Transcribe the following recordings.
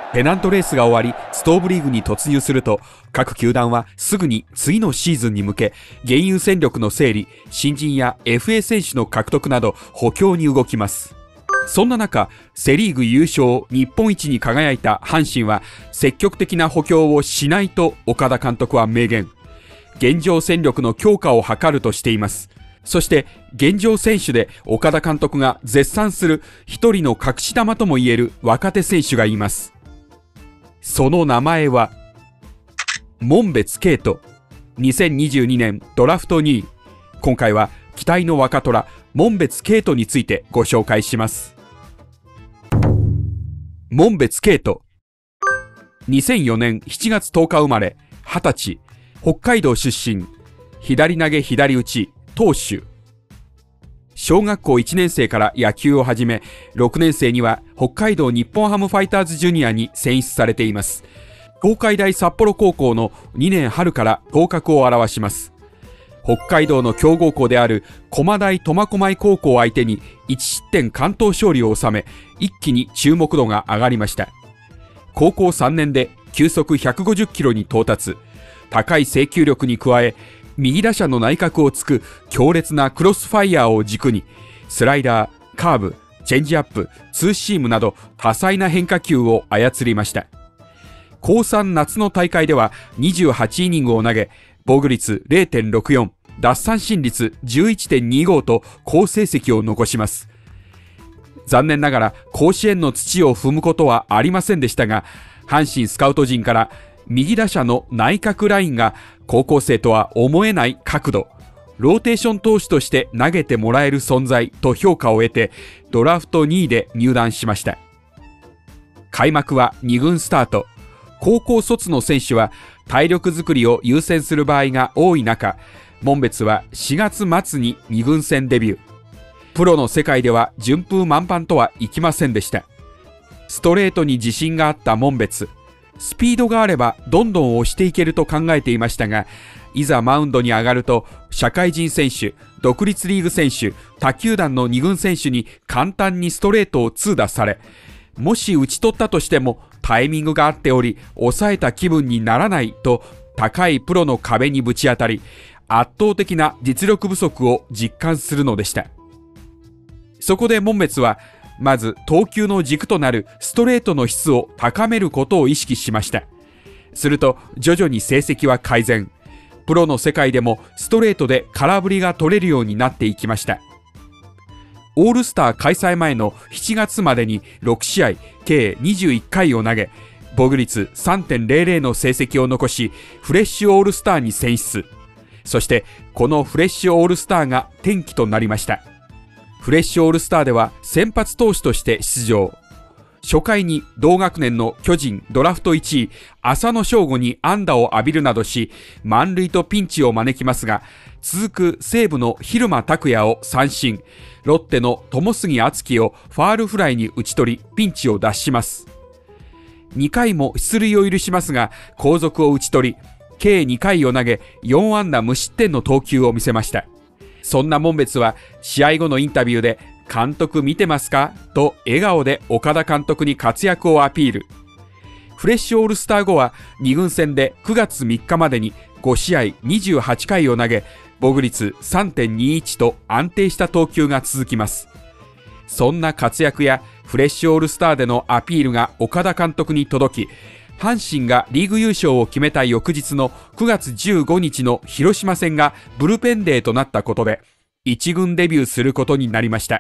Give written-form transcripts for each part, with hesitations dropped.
ペナントレースが終わりストーブリーグに突入すると、各球団はすぐに次のシーズンに向け現有戦力の整理、新人や FA 選手の獲得など補強に動きます。そんな中、セリーグ優勝日本一に輝いた阪神は積極的な補強をしないと岡田監督は明言。現状戦力の強化を図るとしています。そして現状選手で岡田監督が絶賛する一人の隠し玉ともいえる若手選手がいます。その名前は門別圭斗。2022年ドラフト2位。今回は期待の若虎門別圭斗についてご紹介します。門別圭斗、2004年7月10日生まれ、20歳、北海道出身、左投げ左打ち、投手。小学校1年生から野球を始め、6年生には北海道日本ハムファイターズジュニアに選出されています。東海大札幌高校の2年春から合格を表します。北海道の強豪校である駒大苫小牧高校を相手に1失点完投勝利を収め、一気に注目度が上がりました。高校3年で球速150キロに到達、高い制球力に加え、右打者の内角を突く強烈なクロスファイヤーを軸に、スライダー、カーブ、チェンジアップ、ツーシームなど多彩な変化球を操りました。高3夏の大会では28イニングを投げ、防御率 0.64、奪三振率 11.25 と好成績を残します。残念ながら甲子園の土を踏むことはありませんでしたが、阪神スカウト陣から右打者の内角ラインが高校生とは思えない角度、ローテーション投手として投げてもらえる存在と評価を得て、ドラフト2位で入団しました。開幕は2軍スタート。高校卒の選手は体力づくりを優先する場合が多い中、門別は4月末に2軍戦デビュー。プロの世界では順風満帆とはいきませんでした。ストレートに自信があった門別。スピードがあればどんどん押していけると考えていましたが、いざマウンドに上がると、社会人選手、独立リーグ選手、他球団の2軍選手に簡単にストレートを痛打され、もし打ち取ったとしてもタイミングが合っており、抑えた気分にならないと高いプロの壁にぶち当たり、圧倒的な実力不足を実感するのでした。そこで門別は、まず投球の軸となるストレートの質を高めることを意識しました。すると徐々に成績は改善。プロの世界でもストレートで空振りが取れるようになっていきました。オールスター開催前の7月までに6試合計21回を投げ、防御率 3.00 の成績を残し、フレッシュオールスターに選出。そしてこのフレッシュオールスターが転機となりました。フレッシュオールスターでは先発投手として出場。初回に同学年の巨人ドラフト1位浅野翔吾に安打を浴びるなどし、満塁とピンチを招きますが、続く西武の蛭間拓也を三振、ロッテの友杉敦樹をファールフライに打ち取りピンチを脱します。2回も出塁を許しますが後続を打ち取り、計2回を投げ4安打無失点の投球を見せました。そんな門別は試合後のインタビューで、監督見てますかと笑顔で岡田監督に活躍をアピール。フレッシュオールスター後は2軍戦で9月3日までに5試合28回を投げ、防御率 3.21 と安定した投球が続きます。そんな活躍やフレッシュオールスターでのアピールが岡田監督に届き、阪神がリーグ優勝を決めた翌日の9月15日の広島戦がブルペンデーとなったことで、1軍デビューすることになりました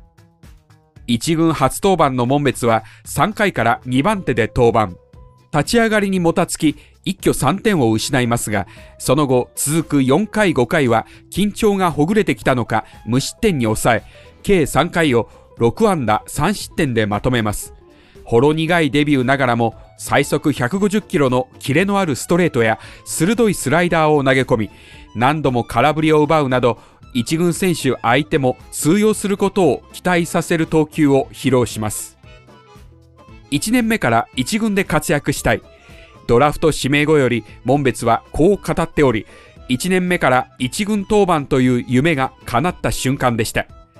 。1軍初登板の門別は3回から2番手で登板。立ち上がりにもたつき、一挙3点を失いますが、その後続く4回5回は緊張がほぐれてきたのか無失点に抑え、計3回を6安打3失点でまとめます。ほろ苦いデビューながらも最速150キロのキレのあるストレートや鋭いスライダーを投げ込み、何度も空振りを奪うなど、一軍選手相手も通用することを期待させる投球を披露します。1年目から一軍で活躍したい。ドラフト指名後より門別はこう語っており、1年目から一軍登板という夢が叶った瞬間でした。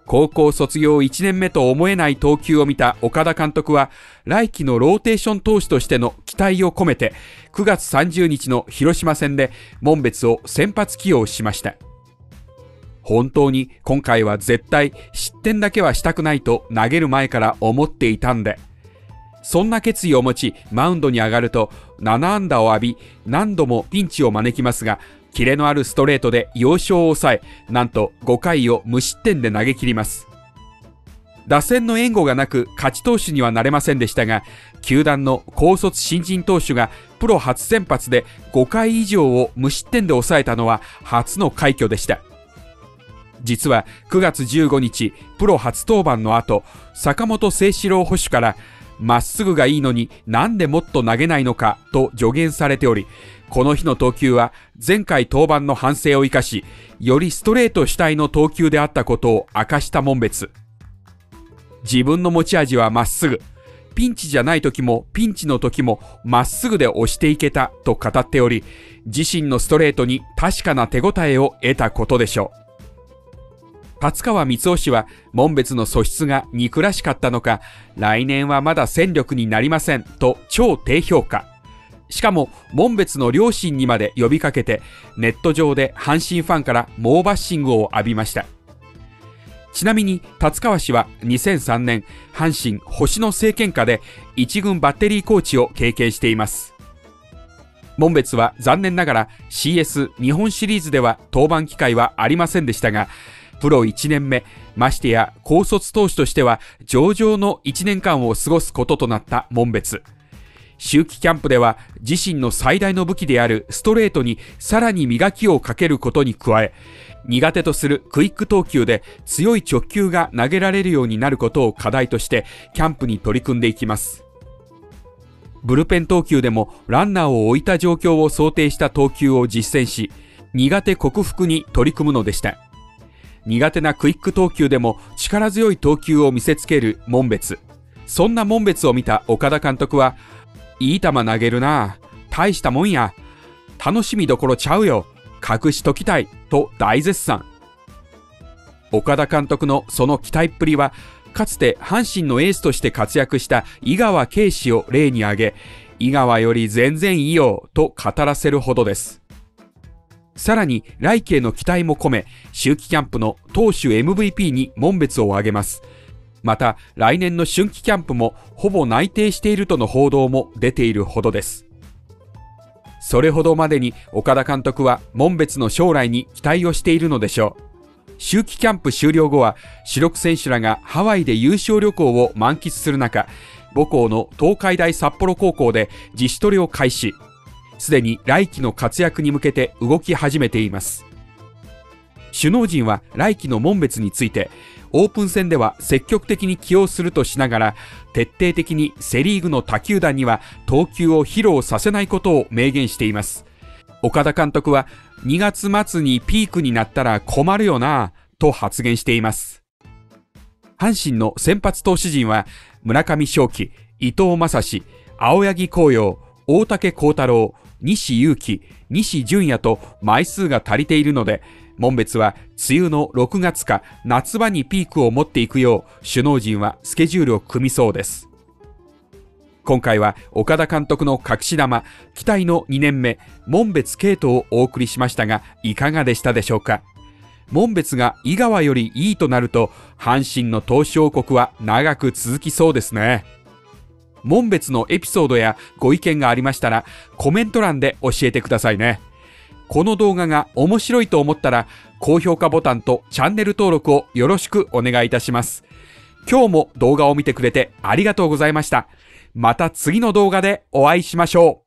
高校卒業1年目と思えない投球を見た岡田監督は、来季のローテーション投手としての期待を込めて、9月30日の広島戦で門別を先発起用しました。本当に今回は絶対失点だけはしたくないと投げる前から思っていたんで、そんな決意を持ちマウンドに上がると7安打を浴び、何度もピンチを招きますが、キレのあるストレートで要所を抑え、なんと5回を無失点で投げ切ります。打線の援護がなく勝ち投手にはなれませんでしたが、球団の高卒新人投手がプロ初先発で5回以上を無失点で抑えたのは初の快挙でした。実は9月15日、プロ初登板の後、坂本誠志郎捕手からまっすぐがいいのになんでもっと投げないのかと助言されており、この日の投球は前回登板の反省を生かし、よりストレート主体の投球であったことを明かした門別。自分の持ち味はまっすぐ。ピンチじゃない時もピンチの時もまっすぐで押していけたと語っており、自身のストレートに確かな手応えを得たことでしょう。達川光男氏は門別の素質が憎らしかったのか、来年はまだ戦力になりませんと超低評価。しかも門別の両親にまで呼びかけて、ネット上で阪神ファンから猛バッシングを浴びました。ちなみに達川氏は2003年阪神星野政権下で一軍バッテリーコーチを経験しています。門別は残念ながら CS 日本シリーズでは登板機会はありませんでしたが、プロ1年目、ましてや高卒投手としては上々の1年間を過ごすこととなった門別。秋季キャンプでは自身の最大の武器であるストレートにさらに磨きをかけることに加え、苦手とするクイック投球で強い直球が投げられるようになることを課題としてキャンプに取り組んでいきます。ブルペン投球でもランナーを置いた状況を想定した投球を実践し、苦手克服に取り組むのでした。苦手なクイック投球でも力強い投球を見せつける門別。そんな門別を見た岡田監督は、いい球投げるな、大したもんや、楽しみどころちゃうよ、隠しときたいと大絶賛。岡田監督のその期待っぷりは、かつて阪神のエースとして活躍した井川圭氏を例に挙げ、井川より全然いいよと語らせるほどです。さらに来季への期待も込め、秋季キャンプの投手 MVP に門別を挙げます。また来年の春季キャンプもほぼ内定しているとの報道も出ているほどです。それほどまでに岡田監督は門別の将来に期待をしているのでしょう。秋季キャンプ終了後は主力選手らがハワイで優勝旅行を満喫する中、母校の東海大札幌高校で自主トレを開始。すでに来季の活躍に向けて動き始めています。首脳陣は来季の門別について、オープン戦では積極的に起用するとしながら、徹底的にセリーグの他球団には投球を披露させないことを明言しています。岡田監督は2月末にピークになったら困るよなと発言しています。阪神の先発投手陣は村上頌樹、伊藤将司、青柳晃洋、大竹幸太郎、西勇輝、西純也と枚数が足りているので、門別は梅雨の6月か夏場にピークを持っていくよう首脳陣はスケジュールを組みそうです。今回は岡田監督の隠し玉、期待の2年目、門別慶斗をお送りしましたが、いかがでしたでしょうか。門別が井川よりいいとなると、阪神の投手王国は長く続きそうですね。門別のエピソードやご意見がありましたら、コメント欄で教えてくださいね。この動画が面白いと思ったら、高評価ボタンとチャンネル登録をよろしくお願いいたします。今日も動画を見てくれてありがとうございました。また次の動画でお会いしましょう。